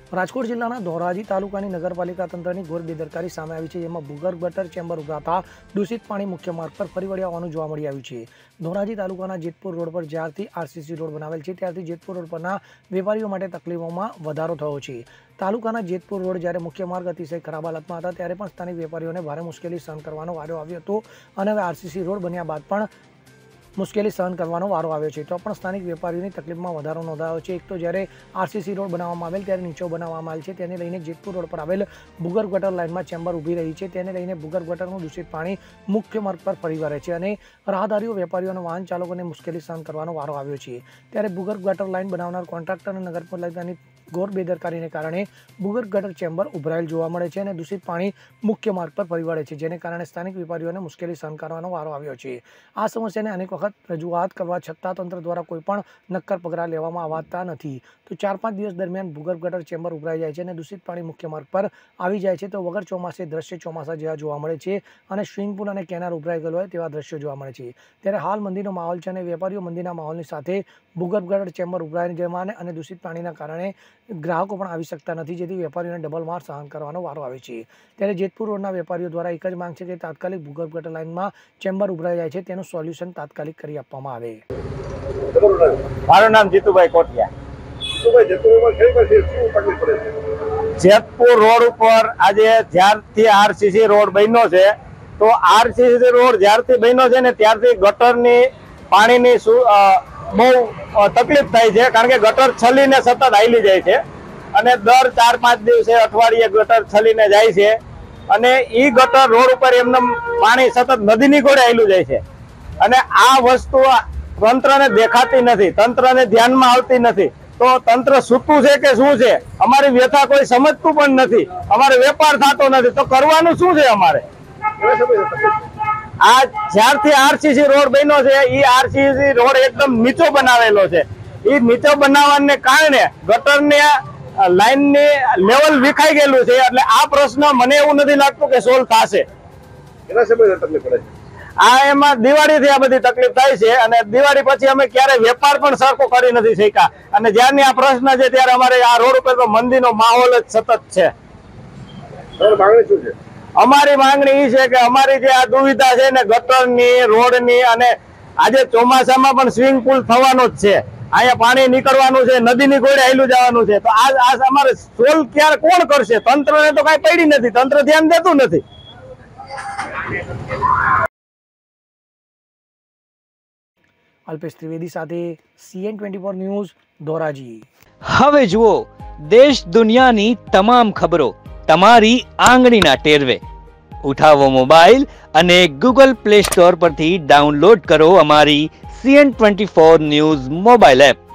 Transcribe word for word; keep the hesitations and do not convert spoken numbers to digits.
રાજકોટ જિલ્લાના ધોરાજી તાલુકાની નગરપાલિકા તંત્રની ઘોર બેદરકારી સામે આવી છે, જેમાં ભૂગર્ભ ગટર ચેમ્બર ઉભરાતા દૂષિત પાણી મુખ્ય માર્ગ પર ફરી વળ્યા હોવાનું જોવા મળી આવ્યું છે। ધોરાજી તાલુકાના જેતપુર રોડ પર જ્યારથી આરસીસી રોડ બનાવેલ છે ત્યારથી જેતપુર રોડ પરના વેપારીઓ માટે તકલીફોમાં વધારો થયો છે। તાલુકાના જેતપુર રોડ જ્યારે મુખ્ય માર્ગ અતિશય ખરાબ હાલતમાં હતા ત્યારે પણ સ્થાનિક વેપારીઓને ભારે મુશ્કેલી સહન કરવાનો વારો આવ્યો હતો અને હવે આરસીસી રોડ બન્યા બાદ પણ મુશ્કેલી સહન કરવાનો વારો આવ્યો છે। તો પણ સ્થાનિક વેપારીઓની તકલીફમાં વધારો નોંધાયો છે। એક તો જ્યારે આરસીસી રોડ બનાવવામાં આવેલ ત્યારે નીચો બનાવવામાં આવેલ છે, તેને લઈને જેતપુર રોડ પર આવેલ ભૂગર્ભ ગટર લાઇનમાં ચેમ્બર ઊભી રહી છે, તેને લઈને ભૂગર્ભ ગટરનું દૂષિત પાણી મુખ્ય માર્ગ પર ફરી વળે છે અને રાહદારીઓ, વેપારીઓ અને વાહન ચાલકોને મુશ્કેલી સહન કરવાનો વારો આવ્યો છે। ત્યારે ભૂગર્ભ ગટર લાઇન બનાવનાર કોન્ટ્રાક્ટર અને નગરપાલિકાની ઘોર બેદરકારીને કારણે ભૂગર્ભ ગટર ચેમ્બર ઉભરાયેલ જોવા મળે છે અને દૂષિત પાણી મુખ્ય માર્ગ પર ફરી વળે છે, જેને કારણે સ્થાનિક વેપારીઓને મુશ્કેલી સહન કરવાનો વારો આવ્યો છે। આ સમસ્યાને અનેક વખત રજૂઆત કરવા છતાં તંત્ર દ્વારા કોઈ પણ નક્કર પગલાં લેવામાં આવતા નથી। તો ચાર પાંચ દિવસ દરમિયાન ભૂગર્ભ ગટર ચેમ્બર ઉભરાઈ જાય છે અને દૂષિત પાણી મુખ્ય માર્ગ પર આવી જાય છે, તો વગર ચોમાસે દ્રશ્ય ચોમાસા જેવા જોવા મળે છે અને સ્વિમિંગ પુલ અને કેનાલ ઉભરાઈ ગયેલો હોય તેવા દ્રશ્યો જોવા મળે છે। ત્યારે હાલ મંદીનો માહોલ છે અને વેપારીઓ મંદીના માહોલની સાથે ભૂગર્ભ ગટર ચેમ્બર ઉભરાઈ જવાને અને દૂષિત પાણીના કારણે ગ્રાહકો પણ આવી શકતા નથી, જેથી વેપારીઓને ડબલ માર સહન કરવાનો વારો આવે છે। ત્યારે જેતપુર રોડના વેપારીઓ દ્વારા એક જ માંગ છે કે તાત્કાલિક ભૂગર્ભ ગટર લાઇનમાં ચેમ્બર ઉભરાઈ જાય છે તેનું સોલ્યુશન તાત્કાલિક કરી આપવામાં આવે। મારું નામ જીતુભાઈ કોટિયા। જેતપુર રોડ ઉપર આજે જ્યારથી આરસીસી રોડ બન્યો છે, તો આરસીસી રોડ જ્યારથી બન્યો છે ને ત્યારથી ગટરની પાણીની બહુ તકલીફ થાય છે, કારણ કે ગટર છલીને સતત હાલી જાય છે અને દર ચાર પાંચ દિવસે અઠવાડિયે ગટર છલીને જાય છે અને ઈ ગટર રોડ ઉપર એમને પાણી સતત નદીની ઘોડે હાલ્યું જાય છે અને આ વસ્તુ તંત્રને દેખાતી નથી, તંત્રને ધ્યાનમાં આવતી નથી। તો તંત્ર સૂતું છે કે શું છે? અમારી વ્યથા કોઈ સમજતું પણ નથી, અમારે વેપાર થતો નથી, તો કરવાનું શું છે અમારે? આ જ્યારથી આરસીસી રોડ બન્યો છે એ આરસીસી રોડ એકદમ નીચો બનાવેલો છે, એ નીચો બનાવવાને કારણે ગટરને લાઈનની લેવલ વિખાઈ ગયેલું છે, એટલે આ પ્રશ્ન મને એવું નથી લાગતું કે સોલ્વ થશે। આ એમાં દિવાળીથી આ બધી તકલીફ થાય છે અને દિવાળી પછી અમે ક્યારે વેપાર પણ સરખો કરી નથી શક્યા અને જ્યારની આ પ્રશ્ન છે ત્યારે અમારે આ રોડ ઉપર તો મંદીનો માહોલ જ સતત છે। અમારી માંગણી એ છે કે અમારી જે આ દુવિધા છે ને ગટરની, રોડની અને આજે ચોમાસામાં પણ સ્વિમિંગ પુલ થવાનો જ છે, અહીંયા પાણી નીકળવાનું છે, નદીની ઘોડે હાલ્યું જવાનું છે, તો આ અમારે સોલ્વ ક્યારે કોણ કરશે? તંત્રને તો કઈ પડી નથી, તંત્ર ધ્યાન દેતું નથી। અલ્પેશ ત્રિવેદી સાથે CN twenty four news, Dhoraji. હવે જુઓ દેશ દુનિયાની તમામ ખબરો તમારી આંગળીના ટેરવે। ઉઠાવો મોબાઈલ અને ગૂગલ પ્લે સ્ટોર પરથી ડાઉનલોડ કરો અમારી CN twenty four news mobile app.